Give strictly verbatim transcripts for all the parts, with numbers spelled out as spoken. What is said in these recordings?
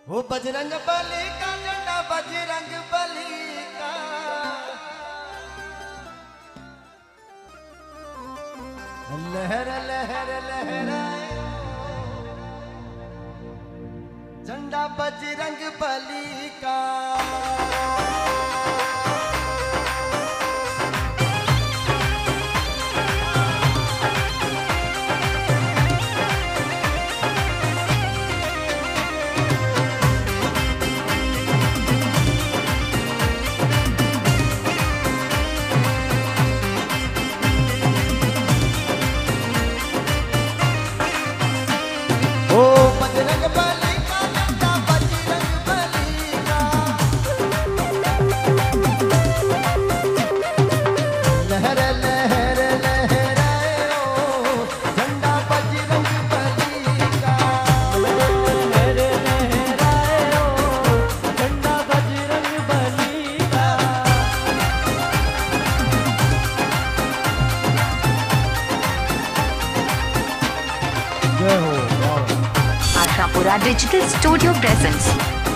वो बजरंग बली का झंडा, बजरंग बली का लहर लहर लहराए झंडा बजरंग बली का। Ashapura Digital Studio presents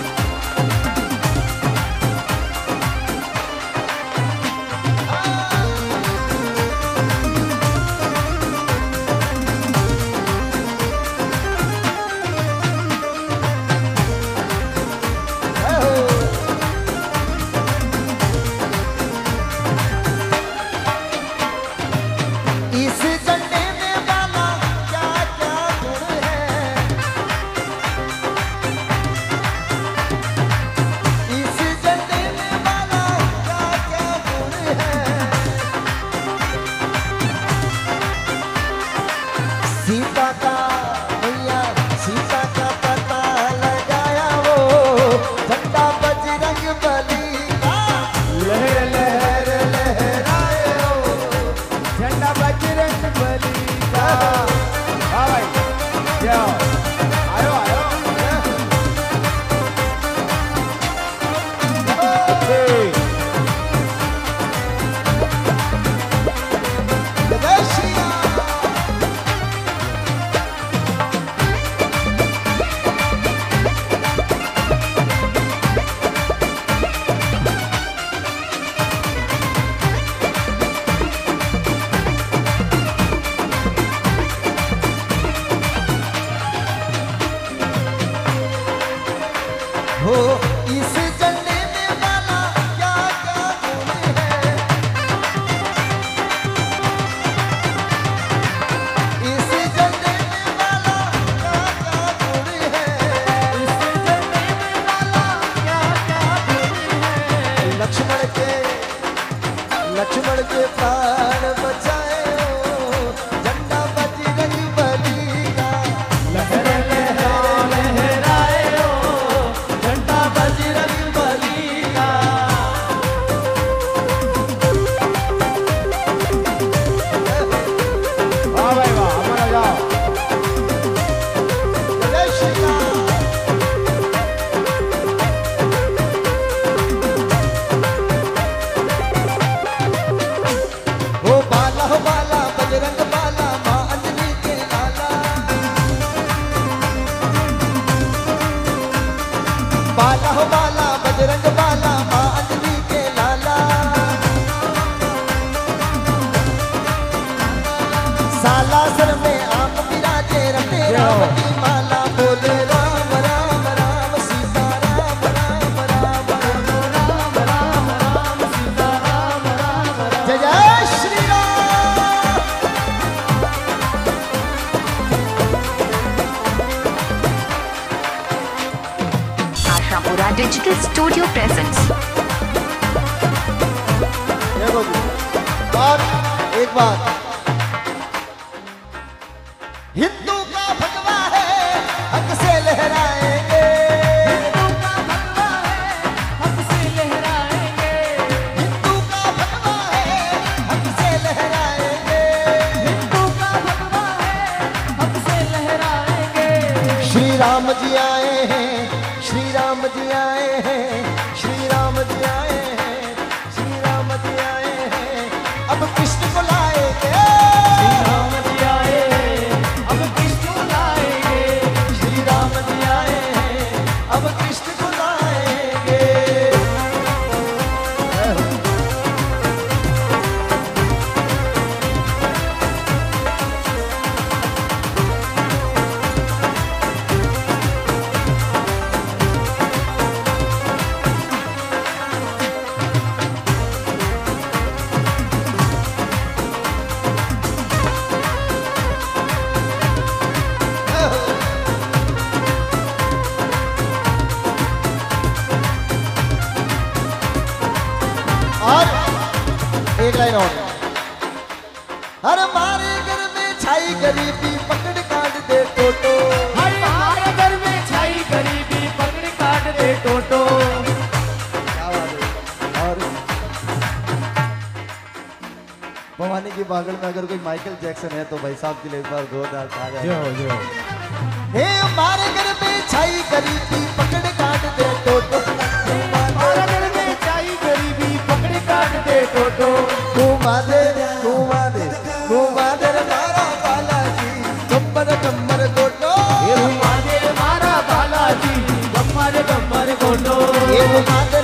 Sita का भैया सीता का पता लगाया वो झंडा बजरंग बली का। लहर लहर लहराए वो झंडा बजरंग बली का। हाँ भाई जाओ आयो आयो हो इस झंडे में वाला क्या क्या गुण है, इस झंडे में वाला क्या क्या गुण है, इस झंडे में वाला क्या क्या गुण है। लक्ष्मण के लक्ष्मण के प्राण बचाए हो झंडा बजरंग बली का। लहर बाला हो बाला बजरंग बाला माँ अंजलि के लाला। साला सर में आप विराजे रटे राम की माला। बोले राम राम राम सीता राम राम राम राम राम राम सीता राम राम राम। जय जय Shri Ram. Ashapura Digital Studio presents और एक बात, हिंदू का भगवा है हक से लहराएंगे, हिंदू का भगवा है हक से लहराएंगे, हिंदू का भगवा है हक से लहराएंगे, हिंदू का भगवा है हक से लहराएंगे। श्री राम जी आए हैं, श्री राम जी आए हैं, श्री राम जी आए हैं, श्री राम जी आए हैं, अब कृष्ण को लाएंगे। श्री राम जी आए हैं, अब कृष्ण को लाएंगे, श्री राम जी आए हैं, अब कृष्ण एक लाइन और। अरे मारे घर में छाई गरीबी पकड़ काट दे टोटो, हर हमारे घर में छाई गरीबी पकड़ काट दे टोटो। क्या बात है। और भवानी की बागड़ में अगर कोई माइकल जैक्सन है तो भाई साहब के लिए एक बार जोरदार तालियां। जो जो हे हमारे घर में छाई गरीबी पकड़ काट दे टोटो, हमारे घर में छाई गरीबी पकड़ काट दे टोटो। घुमा दे घुमा दे घुमा दे मारा बालाजी गम्बर गम्बर गोटो, ये घुमा दे मारा बालाजी गम्मर गम्मर गोटो। ये घुमा